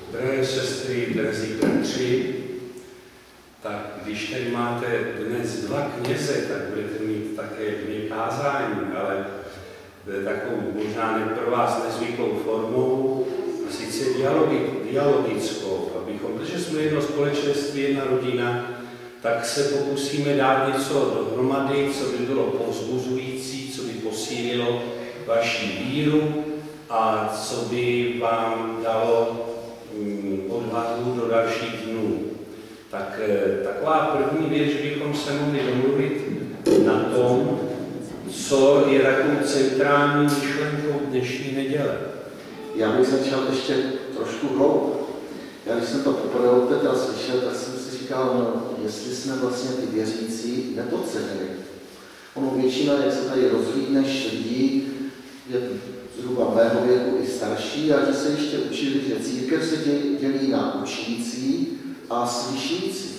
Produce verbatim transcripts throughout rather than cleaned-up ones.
Drahé sestry, drazí bratři, tak když tady máte dnes dva kněze, tak budete mít také dvě kázání, ale takovou možná ne pro vás nezvyklou formou, a sice dialogickou, abychom, protože jsme jedno společenství, jedna rodina, tak se pokusíme dát něco dohromady, co by bylo povzbuzující, co by posílilo vaši víru a co by vám dalo mm, odvahu do dalších dnů. Tak taková první věc, že bychom se mohli domluvit na tom, co je takovou centrální myšlenkou dnešní neděle. Já bych začal ještě trošku hloub. Já když jsem to poprvé od Petra slyšel, tak jsem si říkal, no, jestli jsme vlastně ty věřící nepodcenili. Ono většina, jak se tady rozhlídneš, lidí je zhruba mého věku i starší, a že se ještě učili, že církev se dělí na učící a slyšící.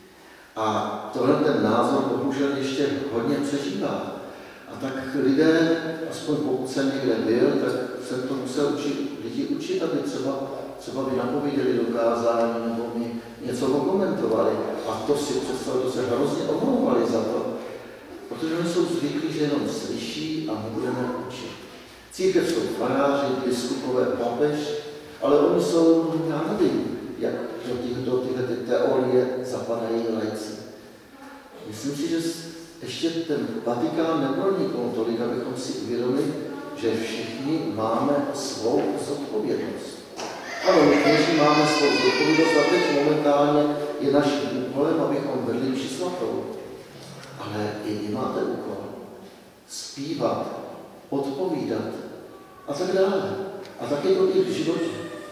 A tohle ten názor bohužel ještě hodně přežívá. A tak lidé, aspoň pokud jsem někde byl, tak jsem to musel učit, lidi učit, aby třeba, třeba by napověděli dokázání nebo mi něco okomentovali. A to si představili, to se hrozně omlouvali za to, protože oni jsou zvyklí, že jenom slyší a my budeme učit. Církev jsou faráři, biskupové, papež, ale oni jsou, já nevím, jak do, těch, do tyhle ty teorie zapadají lajci. Myslím si, že ještě ten Vatikán nepronikl tolik, abychom si uvědomili, že všichni máme svou zodpovědnost. Ano, my kteří máme svou zodpovědnost a teď momentálně je naším úkolem, abychom vedli mši svatou. Ale i vy máte úkol zpívat, odpovídat a tak dále. A tak je to i v životě.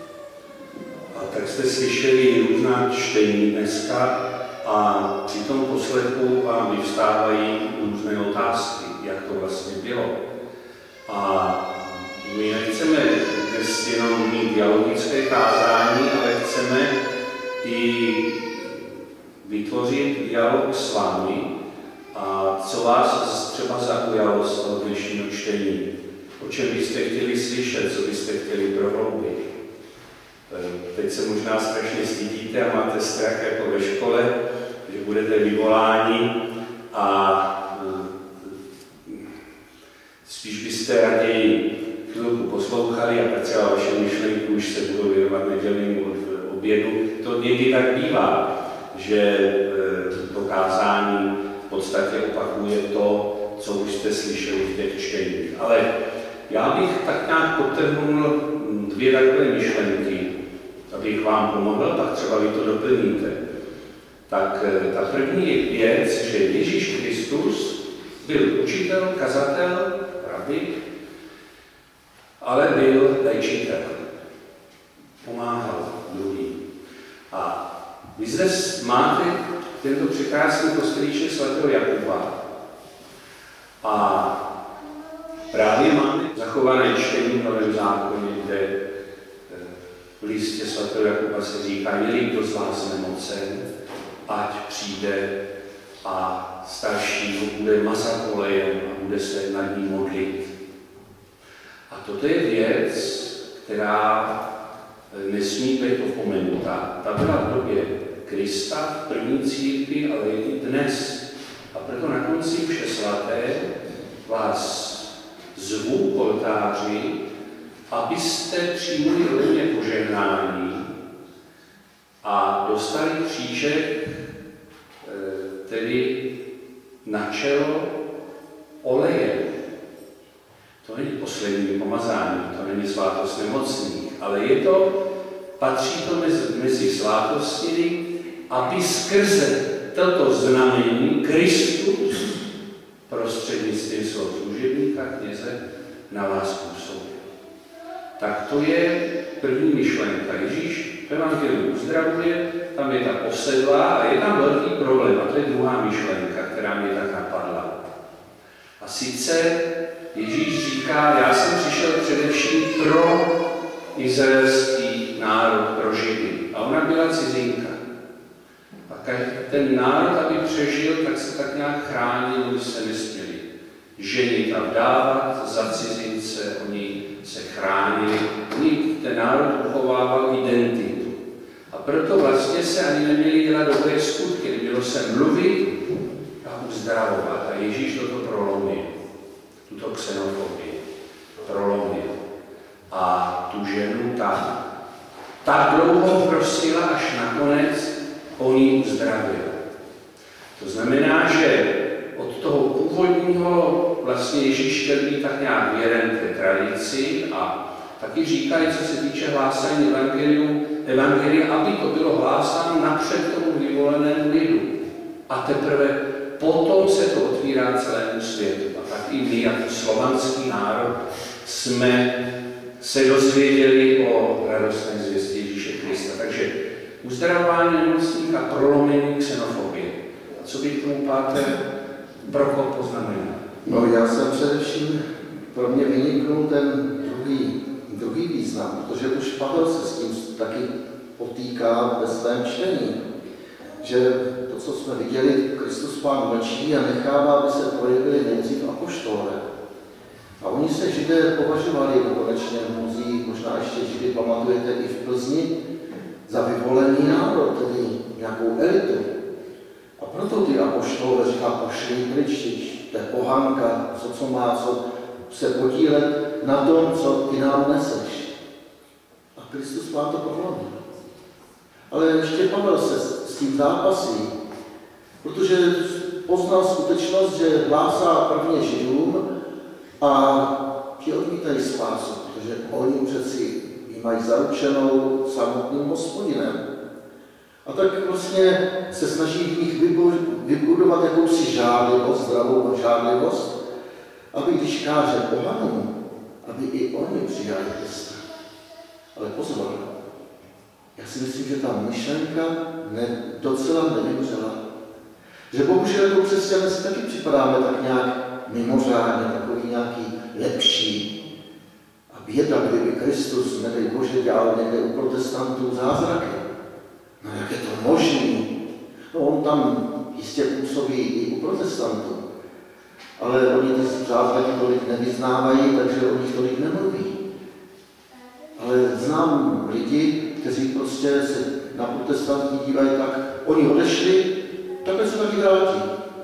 A tak jste slyšeli různá čtení dneska a při tom poslechu vám vyvstávají různé otázky, jak to vlastně bylo. A my nechceme dnes jenom mít dialogické kázání, ale chceme i vytvořit dialog s vámi. A co vás třeba zaujalo z toho dnešního čtení? O čem byste chtěli slyšet, co byste chtěli prohloubit? Teď se možná strašně stydíte a máte strach jako ve škole, že budete vyvoláni a spíš byste raději chvilku poslouchali a pak třeba vaše myšlenky už se budou věnovat nedělnímu obědu. To někdy tak bývá, že to kázání v podstatě opakuje to, co už jste slyšeli v těch čteních. Ale já bych tak nějak podtrhnul dvě takové myšlenky, abych vám pomohl, pak třeba vy to doplníte. Tak ta první věc, že Ježíš Kristus byl učitel, kazatel, rabbi, ale byl léčitel. Pomáhal druhým. A vy zde máte tento překrásný kostelíček svatého Jakuba. A právě máme zachované čtení v Novém zákoně, kde v listě svatého Jakuba se říká, je-li kdo z vás nemocen, ať přijde a starší ho bude mazat olejem a bude se nad ním modlit. A toto je věc, která nesmí být opomenuta. Ta byla v době Krista, v první církvi, ale i dnes. A proto na konci vše svaté vás zvu k oltáři, abyste přijmuli ode mě požehnání a dostali křížek, tedy na čelo olejem. To není poslední pomazání, to není svátost nemocných, ale je to, patří to mezi, mezi svátostí, aby skrze toto znamení Kristus prostřednictvím svého služebníka, kněze, na vás působil. Tak to je první myšlenka. Ježíš v evangeliu uzdravuje, tam je ta posedlá a je tam velký problém. A to je druhá myšlenka, která mě tak napadla. A sice Ježíš říká, já jsem přišel především pro izraelský národ, pro Židy. A ona byla cizinka. A ten národ, aby přežil, tak se tak nějak chránil, aby se nesměli ženit a vdávat za cizince, oni se chránili. Oni ten národ uchovával identitu. proto vlastně se ani neměli dělat dobré skutky, nemělo se mluvit a uzdravovat. A Ježíš toto prolomil, tuto xenofobii prolomil. A tu ženu tam tak dlouho prosila, až nakonec on ji uzdravil. To znamená, že od toho původního vlastně Ježíš chtěl být tak nějak věren té tradici a taky říkají, co se týče hlásání evangeliu, evangelia, aby to bylo hlásáno napřed tomu vyvolenému lidu. A teprve potom se to otvírá celému světu. A tak i my, jako slovanský národ, jsme se dozvěděli o radostné zvěstě Ježíše Krista. Takže uzdravování nemocných a prolomení xenofobie. A co by k tomu páter Prokop poznamenal? No já jsem především, pro mě vyniknul ten druhý, druhý význam, protože už Pavel se s tím taky potýká ve svém čtení, že to, co jsme viděli, Kristus Pán mlčí a nechává, aby se projevili nejdřív apoštolové. A oni se Židé považovali konečně, mnozí, možná ještě Židy pamatujete i v Plzni, za vyvolený národ, tedy nějakou elitu. A proto ty apoštolové říká, pošli pryč, to je pohanka, co, co má, co se podílet na tom, co ty nám neseš. A Kristus Pán to prolomil. Ale ještě Pavel se s tím zápasí, protože poznal skutečnost, že hlásá prvně Židům a ti odmítají spásu, protože oni přeci ji mají zaručenou samotným Hospodinem. A tak vlastně se snaží v nich vybudovat jakousi žádlivost, zdravou žádlivost, aby když káže pohanům, aby i oni přijali Krista. Ale pozor, já si myslím, že ta myšlenka ne, docela nevymřela. Že bohužel jako křesťané si taky připadáme tak nějak mimořádně, takový nějaký lepší. A běda, kdyby Kristus, nedej Bože, dělal někde u protestantů zázraky. No jak je to možný? No on tam jistě působí i u protestantů. Ale oni ty zázraky tolik nevyznávají, takže o nich tolik nemluví. Ale znám lidi, kteří prostě se na protestanty dívají tak, oni odešli, takhle se taky vrátí.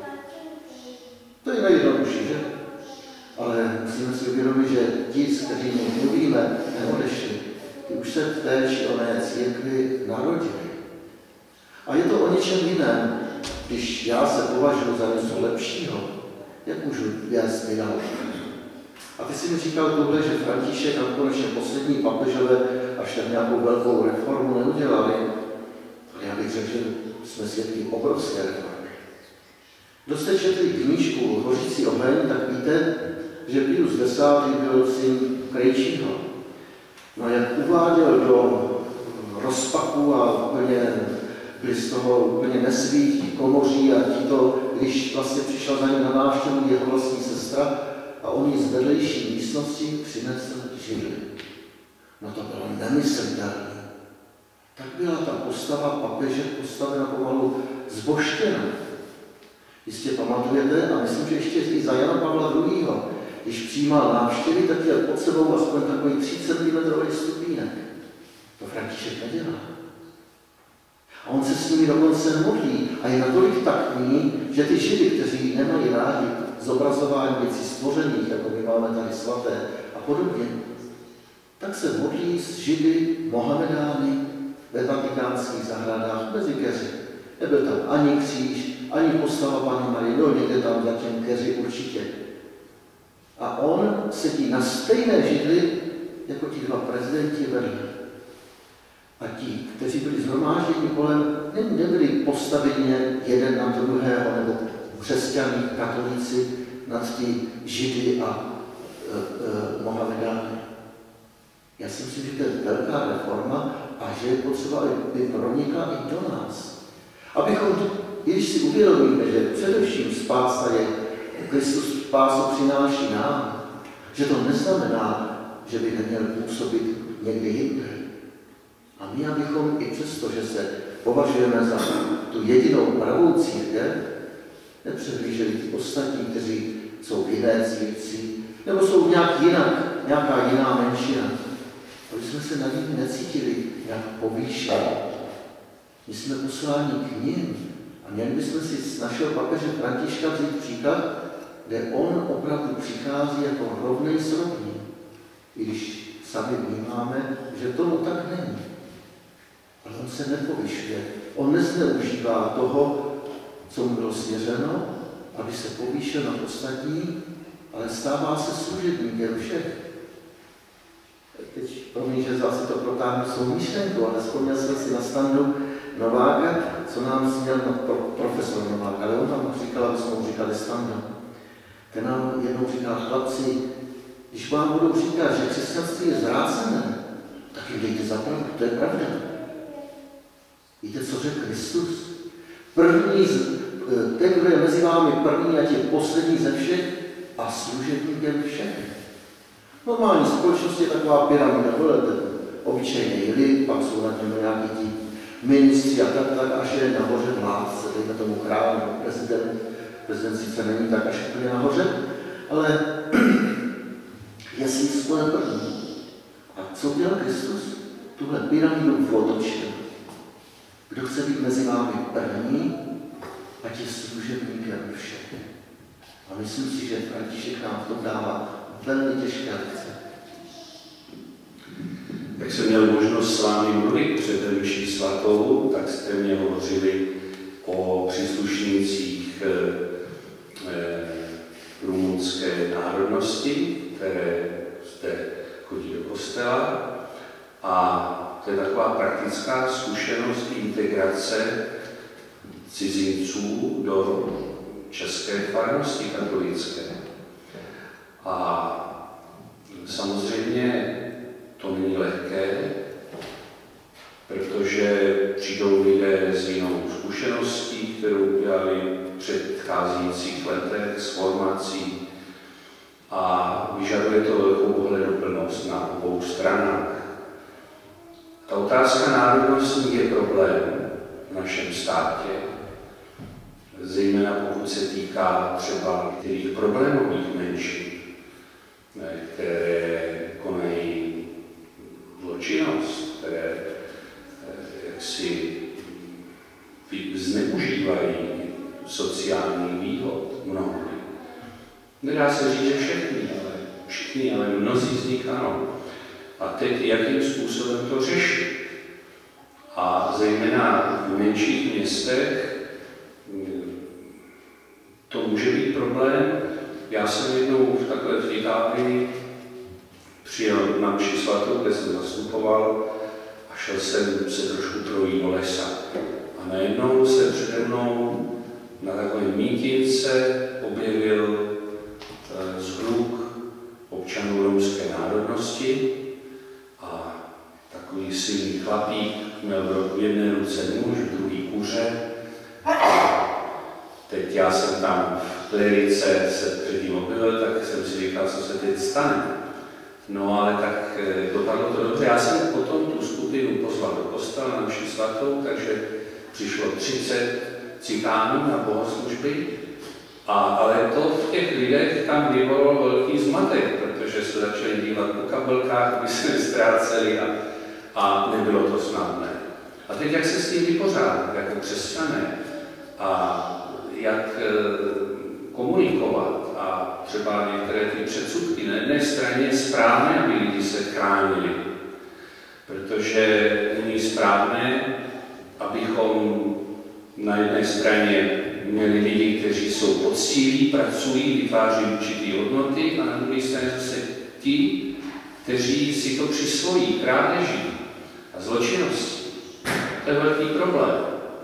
To je nejjednodušší, že? Ale musíme si uvědomit, že ti, s kterými mluvíme, neodešli. Ty už se v té či oné církvi narodili. A je to o něčem jiném, když já se považuji za něco lepšího, jak můžu věc vydat. A ty si mi říkal tohle, že František a konečně poslední papežové až tak nějakou velkou reformu neudělali. Ale já bych řekl, že jsme svědky obrovské reformy. Kdo jste četli knížku Hořící oheň, tak víte, že Pius desátý byl syn Krejčího. No jak uváděl do rozpaku a úplně byli z toho úplně nesvítí, komoří a tito, když vlastně přišel za ním na návštěvu jeho vlastní sestra a on ji z vedlejší místnosti přinesl židli. No to bylo nemyslitelné. Tak byla ta postava papeže postavena pomalu zboštěna. Jistě pamatujete, a myslím, že ještě i za Jana Pavla druhého. Když přijímal návštěvy, tak měl pod sebou aspoň takový tři centimetrový stupínek. To František nedělá. A on se s nimi dokonce modlí a je natolik taktní, že ty Židy, kteří nemají rádi zobrazování věcí stvořených, jako my máme tady svaté a podobně, tak se modlí s Židy, Mohamedány ve vatikánských zahradách mezi keři. Nebyl tam ani kříž, ani postava Panny Marie, no někde tam za těm keři určitě. A on sedí na stejné židli, jako ti dva prezidenti vedle. A ti, kteří byli zhromážděni kolem, nebyli postaveni jeden na druhého, nebo křesťaní, katolíci nad ty židy a e, e, Mohamedány. Já si myslím, že to je velká reforma a že je potřeba, aby pronikla i do nás. Abychom, i když si uvědomíme, že především spása je, Kristus spásu přináší nám, že to neznamená, že by neměl působit někde jinde. A my, abychom i přesto, že se považujeme za tu jedinou pravou církev, nepřehlíželi ty ostatní, kteří jsou v jiné církvi, nebo jsou nějak jinak, nějaká jiná menšina. Aby jsme se na nich necítili nějak povýšení. My jsme posláni k nim a měli bychom si z našeho papeže Františka vzít příklad, kde on opravdu přichází jako rovnej s rovným, i když sami vnímáme, že tomu tak není. Ale on se nepovyšuje, on nezneužívá toho, co mu bylo svěřeno, aby se povýšil na ostatní, ale stává se služebníkem všech. Teď promiň, že zase to protáhnu svou myšlenku, ale vzpomněl jsem si na Standu Nováka, co nám směl no, pro, profesor Novák, ale on nám říkal, aby jsme mu říkali Standa. Ten nám jednou říkal, chlapci, když vám budou říkat, že křesťanství je zvrácené, tak jim dejte za pravdu, to je pravda. Víte, co řekl Kristus? První, ten, kdo je mezi vámi první, ať je poslední ze všech a služebníkem všech. Normální společnost je taková pyramida, obyčejný lid, pak jsou nad něm nějaký ti ministři a tak, tak až je nahoře vládce, dejme tomu král nebo prezident. Prezident sice není tak až úplně nahoře, ale jestli jsme první. A co udělal Kristus? Tuhle pyramidu otočil. Kdo chce být mezi vámi první, ať je služebníkem všech. A myslím si, že František nám v tom dává velmi těžké lekce. Jak jsem měl možnost s vámi mluvit před mší svatou, tak jste mě hovořili o příslušnících eh, rumunské národnosti, které zde chodí do kostela. A to je taková praktická zkušenost integrace cizinců do české farnosti katolické. A samozřejmě to není lehké, protože přijdou lidé s jinou zkušeností, kterou udělali v předcházejících letech s formací a vyžaduje to velkou ohleduplnost na obou stranách. Ta otázka národnostní je problém v našem státě, zejména pokud se týká třeba některých problémových menšin, které konají zločinnost, které jaksi zneužívají sociální výhod mnohdy. Nedá se říct, že všechny, ale všichni, ale mnozí z nich ano. A teď jakým způsobem to řešit? A zejména v menších městech to může být problém. Já jsem jednou v takhle v Itálii přijel na mši svatou, kde jsem zastupoval a šel jsem se trošku projít do lesa. A najednou se přede mnou na takové mítince objevil e, zhluk občanů romské národnosti a takový silný chlapík měl v jedné ruce nůž, v druhý kuře. A teď já jsem tam v klerice se předtím objevil, tak jsem si říkal, co se teď stane. No ale tak dopadlo to dobře. Já jsem potom tu skupinu pozval do kostela na mši svatou, takže přišlo třicet cikánů na bohoslužby, a, ale to v těch lidech tam vyvolalo velký zmatek, protože se začali dívat po kabelkách, aby se nestráceli a, a nebylo to snadné. A teď jak se s tím vypořádat jako křesťané a jak e, komunikovat a třeba některé ty předsudky. Na jedné straně je správné, aby lidi se chránili, protože není správné, abychom na jedné straně měli lidi, kteří jsou poctiví, pracují, vytváří určité hodnoty, a na druhé straně zase ti, kteří si to přisvojí krádeží a zločinností. To je velký problém.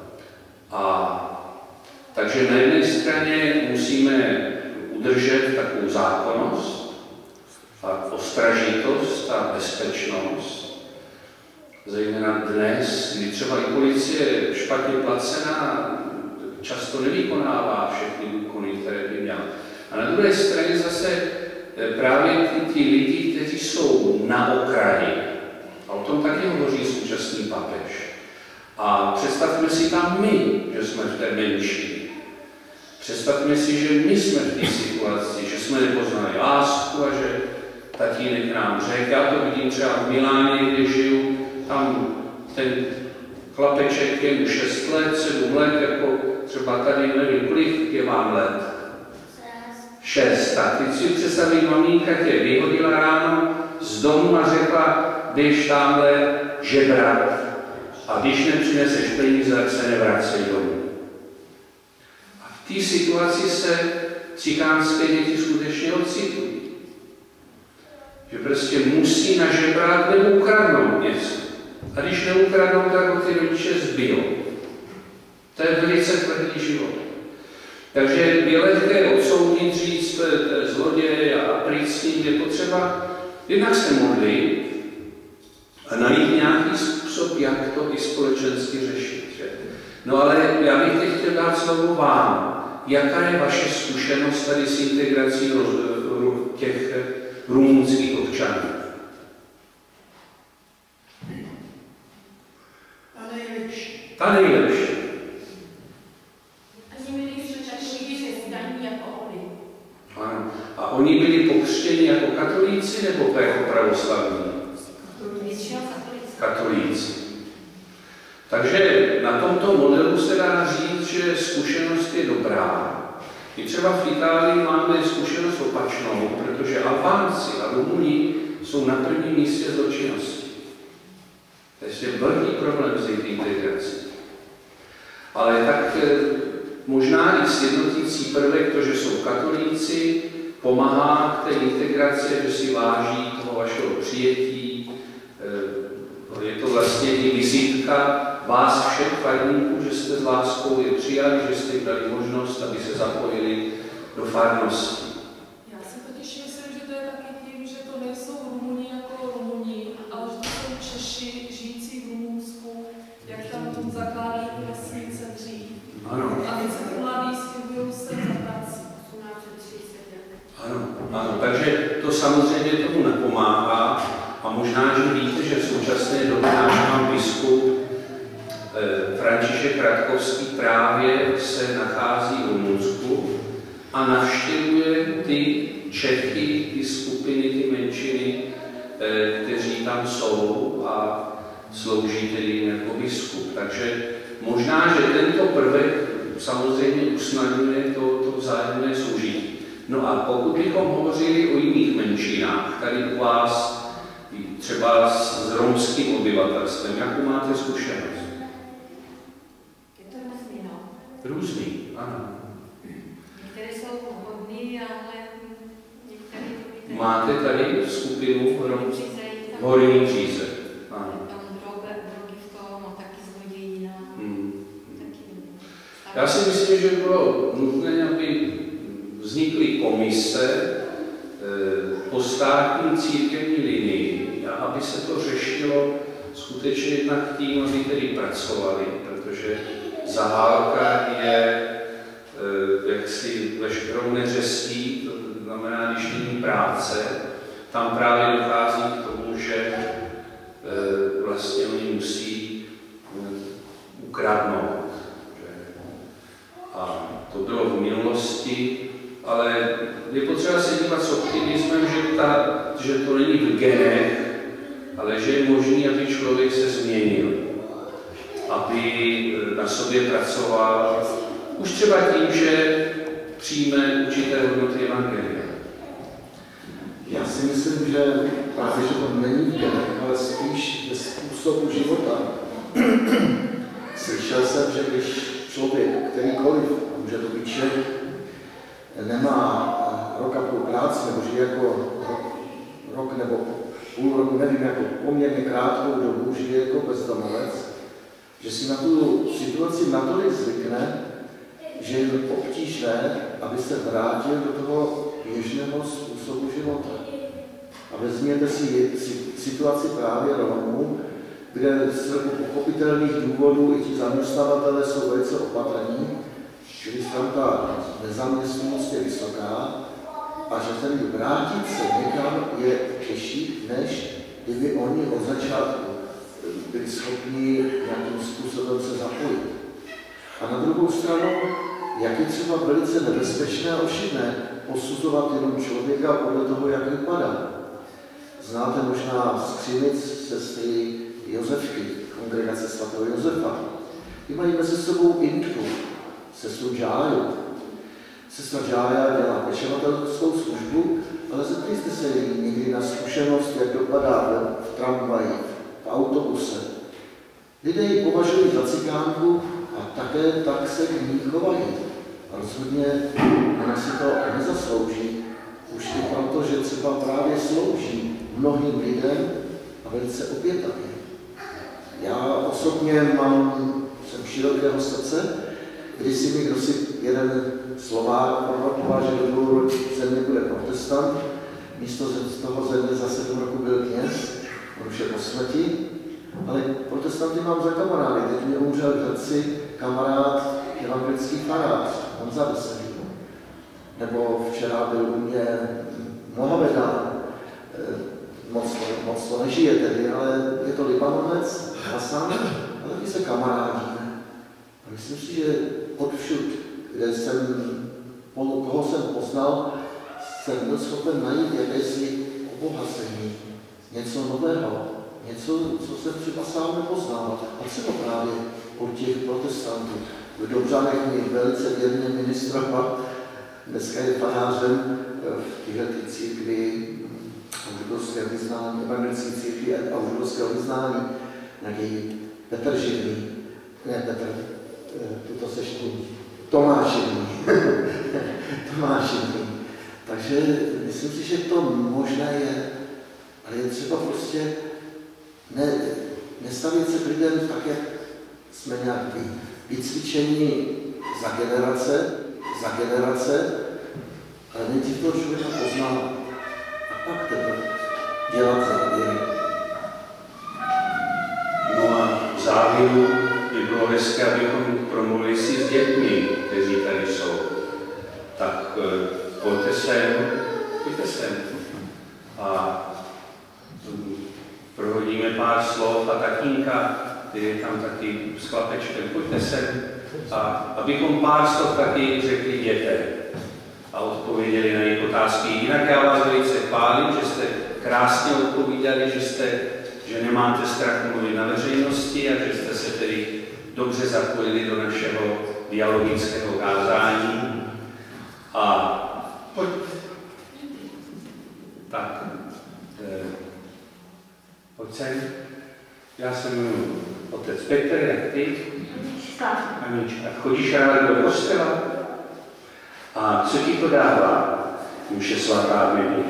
A takže na jedné straně musíme udržet takovou zákonnost a ostražitost a bezpečnost. Zejména dnes, kdy třeba i policie je špatně placená, často nevykonává všechny úkony, které by měla. A na druhé straně zase právě ty, ty lidi, kteří jsou na okraji. A o tom taky hovoří současný papež. A představme si tam my, že jsme v té menšině. Představme si, že my jsme v té situaci, že jsme nepoznali lásku a že tatínek nám řekl, já to vidím třeba v Miláně, kde žiju, tam ten chlapeček je mu šest let, sedm let, jako třeba tady, nevím, kolik je vám let? Šest. Tak teď si představí, maminka tě vyhodila ráno z domu a řekla, jdeš tamhle žebrat a když nepřineseš peníze, tak se nevracej domů. A v té situaci se cikánské děti skutečně ocitují. Že prostě musí nažebrat nebo ukradnout něco. A když neukradnou, tak ho ty rodiče zbijou. To je velice tvrdý život. Takže je lehké odsoudit, říct, to je zloděj a pryč s ním, je potřeba jednak se modlit a najít nějaký způsob, jak to i společensky řešit. Že? No ale já bych teď chtěl dát slovo vám. Jaká je vaše zkušenost tady s integrací těch rumunských občanů? Ta nejlepší. Ta nejlepší. Ano. A oni byli pokřtěni jako katolíci nebo jako pravoslavní? Katolíci. Takže na tomto modelu se dá říct, že zkušenost je dobrá. I třeba v Itálii máme zkušenost opačnou, protože Albánci a Rumuni jsou na prvním místě zločinnosti. To je velký problém s jejich integrací. Ale tak možná i sjednotící prvek, to, že jsou katolíci, pomáhá k té integraci, že si váží toho vašeho přijetí. Je to vlastně i vizitka vás všech farníků, že jste s láskou je přijali, že jste jim dali možnost, aby se zapojili do farnosti. Já si totiž myslím, že to je taky tím, že to nejsou Rumuni jako Rumuni, ale že to jsou Češi žijící v Rumunsku, jak tam zakládají vesnice dřív. Ano. A teď se mladí stěhují se za prací. Ano, ano, takže to samozřejmě tomu nepomáhá. A možná, že víte, že v současné době náš pan biskup eh, František Ratkovský právě se nachází v Rumunsku a navštěvuje ty Čechy, ty skupiny, ty menšiny, eh, kteří tam jsou a slouží tedy jako biskup. Takže možná, že tento prvek samozřejmě usnadňuje to, to vzájemné soužití. No a pokud bychom hovořili o jiných menšinách, tady u vás třeba s romským obyvatelstvem, jakou máte zkušenost? Je to různý, no. Různý, ano. Některé jsou hodný, ale některé to víte. Máte tady skupinu Horní Horní Příze. Ano. Tam drogy v tom a taky zlodějina. Hmm. Taky. Já si myslím, že bylo nutné, aby vznikly komise po státní církevní linii, a aby se to řešilo skutečně jednak tím, aby tedy pracovali, protože Zahálka je jaksi veškerou neřestí, to znamená, když není práce, tam právě dochází k tomu, že vlastně oni musí ukradnout. A to bylo v minulosti, ale je potřeba se dívat s optimismem, že, ta, že to není v genech, ale že je možné, aby člověk se změnil, aby na sobě pracoval, už třeba tím, že přijme určité hodnoty evangelia. Já si myslím, že právě, že to není v genech, ale spíš ve způsobu života. Slyšel jsem, že když člověk, kterýkoliv, může to být člověk, nemá rok a půl práce, nebo žije jako rok, rok nebo půl roku, nevím, jako poměrně krátkou dobu, žije jako bezdomovec, že si na tu situaci natolik zvykne, že je obtížné, aby se vrátil do toho běžného způsobu života. A vezměte si situaci právě Romů, kde z pochopitelných důvodů i ti zaměstnavatelé jsou velice opatrní, čili tam ta nezaměstnanost je vysoká a že ten vrátit se někam je těžší, než kdyby oni od začátku byli schopni nějakým způsobem se zapojit. A na druhou stranu, jak je třeba velice nebezpečné a ošidné posuzovat jenom člověka podle toho, jak vypadá. Znáte možná z Křinic sestry Josefky, kongregace sv. svatého Josefa. Ty mají mezi sebou Indku, sestru Džáju. Sestra Džája dělá pečovatelskou službu, ale zeptejte se jí někdy na zkušenost, jak dopadá v tramvaji, v autobuse. Lidé ji považují za cikánku a také tak se k ní chovají. A rozhodně ona si to nezaslouží, už i proto, že třeba právě slouží mnohým lidem a velice obětavě. Já osobně mám, jsem širokého srdce, když si mi kdo si jeden Slovák prorokoval, že do dvou země bude protestant, místo z toho země za sedm roku byl kněz, on už je po smrti, ale protestanty mám za kamarády. Teď mě umřel v Hradci kamarád, evangelický farář, Honza Veselý. Nebo včera byl u mě Mohamedán, moc, moc to nežije tedy, ale je to Libanonec, Hasan, ale my se kamarádíme. A myslím si, že odvšud, kde jsem, koho jsem poznal, jsem byl schopen najít jakési obohacení, něco nového, něco, co jsem třeba sám nepoznal. A třeba právě od těch protestantů. V Dobřanech mi velice věrně ministroval, dneska je farářem v této církvi židovského vyznání, evangelické církvi a židovského vyznání, nějaký Petr Živný, ne Petr, tuto seštu, Tomáš Živný. Tomáš Živný. Takže myslím si, že to možné je, ale je třeba prostě ne, nestavit se k lidem tak, jak jsme nějak vycvičení za generace, za generace, ale nejdřív toho člověka pozná a pak teprve dělat závěry. No a v závěru by bylo hezké, abychom promluvili si s dětmi, kteří tady jsou. Tak pojďte sem, pojďte sem. A prohodíme pár slov a tatínka, který je tam taky s chlapečkem, pojďte sem. A abychom pár slov taky řekli dětem a odpověděli na jejich otázky. Jinak já vás velice chválím, že jste krásně odpovídali, že, jste, že nemáte strach mluvit na veřejnosti a že jste se tedy dobře zapojili do našeho dialogického kázání. A pojď. Tak. Eh, pojď sem. Já se jmenuji otec Petr, jak ty? Anička. Anička. Chodíš ráda do kostela? A co ti to dává, Mše svatá Bibli?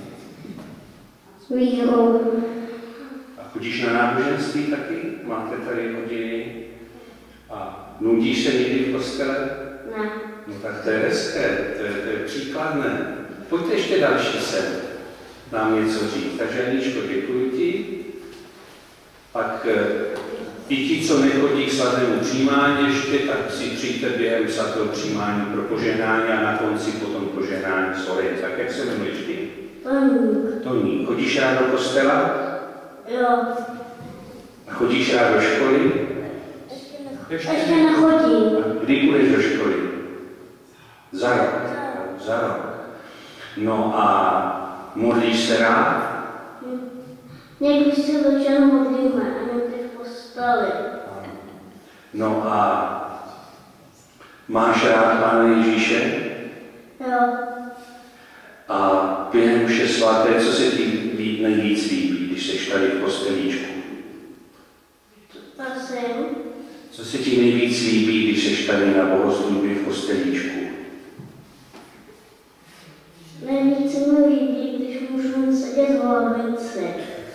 Víru. A chodíš na náboženství taky? Máte tady hodiny? A nudíš se někdy v kostele? Ne. No tak to je hezké, to je, to je příkladné. Pojďte ještě další sem, nám něco říct. Takže Aničko, děkuji ti. Pak i ti, co nechodí k svatému přijímání ještě, tak si přijďte během svatého přijímání pro požehnání a na konci potom požehnání svoje. Tak jak se jmenuješ ty? Toník. Toník. Chodíš rád do kostela? Jo. A chodíš rád do školy? Ještě, Ještě, Ještě nechodím. A kdy půjdeš do školy? Za rok. Za rok. No a modlíš se rád? Někdy se večer modlíme a někdy v posteli. No a máš rád Pána Ježíše? Jo. A během mše svaté, co se ti nejvíc líbí, když jsi tady v kostelíčku? Prosím. Co se ti nejvíc líbí, když jsi tady na bohoslužbě v kostelíčku? Nejvíc mi líbí, když můžu sedět v lavici.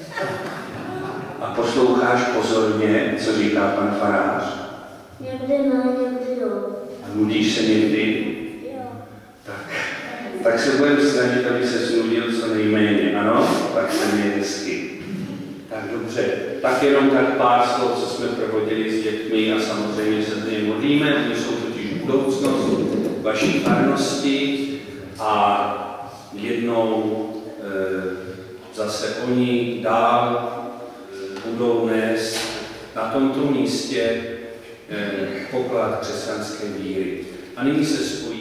A posloucháš pozorně, co říká pan farář? Někdy ne, někdy jo. A nudíš se někdy? Jo. Tak, tak se budeme snažit, aby se snudil co nejméně, ano? Tak se mě hezky. Tak dobře, tak jenom tak pár slov, co jsme provodili s dětmi a samozřejmě se z něj modlíme. Oni jsou totiž budoucnost vaší farnosti a jednou e, zase oni dál e, budou nést na tomto místě e, poklad křesťanské víry. A nyní se spojí